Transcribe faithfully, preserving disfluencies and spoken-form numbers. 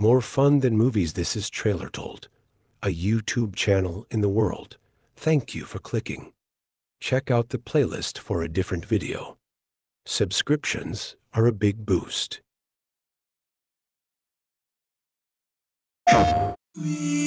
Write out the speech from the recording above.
More fun than movies, this is Trailer Told, a YouTube channel in the world. Thank you for clicking. Check out the playlist for a different video. Subscriptions are a big boost. We